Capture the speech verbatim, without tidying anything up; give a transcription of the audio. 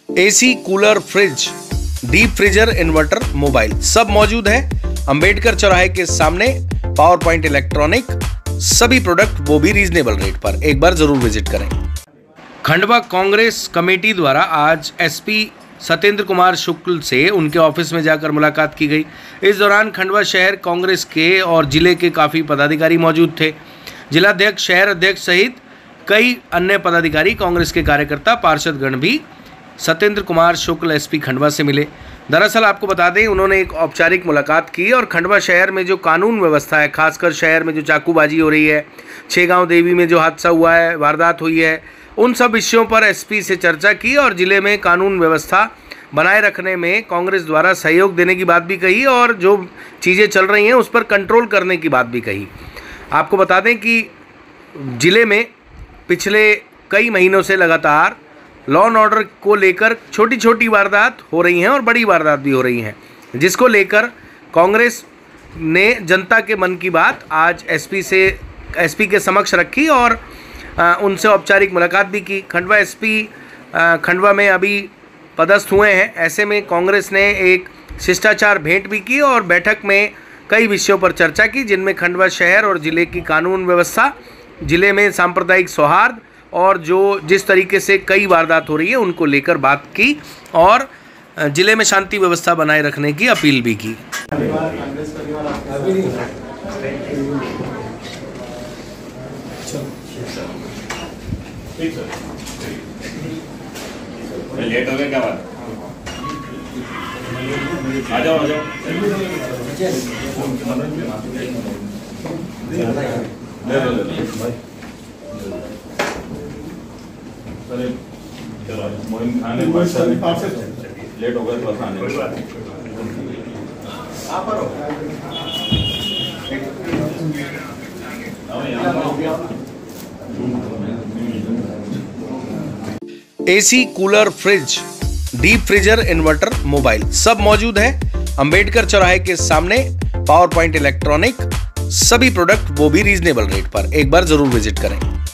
AC, cooler, fridge, deep freezer, inverter, mobile सब मौजूद है अंबेडकर चौराहे के सामने। पावर पॉइंट इलेक्ट्रॉनिक, सभी प्रोडक्ट वो भी रीजनेबल रेट पर। एक बार जरूर विजिट करें। खंडवा कांग्रेस कमेटी द्वारा आज एसपी सत्येंद्र कुमार शुक्ल से उनके ऑफिस में जाकर मुलाकात की गई। इस दौरान खंडवा शहर कांग्रेस के और जिले के काफ़ी पदाधिकारी मौजूद थे। जिलाध्यक्ष, शहर अध्यक्ष सहित कई अन्य पदाधिकारी, कांग्रेस के कार्यकर्ता, पार्षदगण भी सत्येंद्र कुमार शुक्ल एसपी खंडवा से मिले। दरअसल आपको बता दें, उन्होंने एक औपचारिक मुलाकात की और खंडवा शहर में जो कानून व्यवस्था है, खासकर शहर में जो चाकूबाजी हो रही है, छेगांव देवी में जो हादसा हुआ है, वारदात हुई है, उन सब विषयों पर एसपी से चर्चा की और जिले में कानून व्यवस्था बनाए रखने में कांग्रेस द्वारा सहयोग देने की बात भी कही और जो चीज़ें चल रही हैं उस पर कंट्रोल करने की बात भी कही। आपको बता दें कि जिले में पिछले कई महीनों से लगातार लॉ एंड ऑर्डर को लेकर छोटी छोटी वारदात हो रही हैं और बड़ी वारदात भी हो रही हैं, जिसको लेकर कांग्रेस ने जनता के मन की बात आज एसपी से एसपी के समक्ष रखी और आ, उनसे औपचारिक मुलाकात भी की। खंडवा एसपी खंडवा में अभी पदस्थ हुए हैं, ऐसे में कांग्रेस ने एक शिष्टाचार भेंट भी की और बैठक में कई विषयों पर चर्चा की, जिनमें खंडवा शहर और ज़िले की कानून व्यवस्था, ज़िले में सांप्रदायिक सौहार्द और जो जिस तरीके से कई वारदात हो रही है उनको लेकर बात की और ज़िले में शांति व्यवस्था बनाए रखने की अपील भी की। लेट हो गया क्या बात? आ जाओ आ जाओ। ले लो ले लो। चलो मोइन खाने लेट हो गया थोड़ा सा आने। आप पर AC, cooler, fridge, deep freezer, inverter, mobile सब मौजूद है अंबेडकर चौराहे के सामने। पावर पॉइंट इलेक्ट्रॉनिक, सभी प्रोडक्ट वो भी रीजनेबल रेट पर। एक बार जरूर विजिट करें।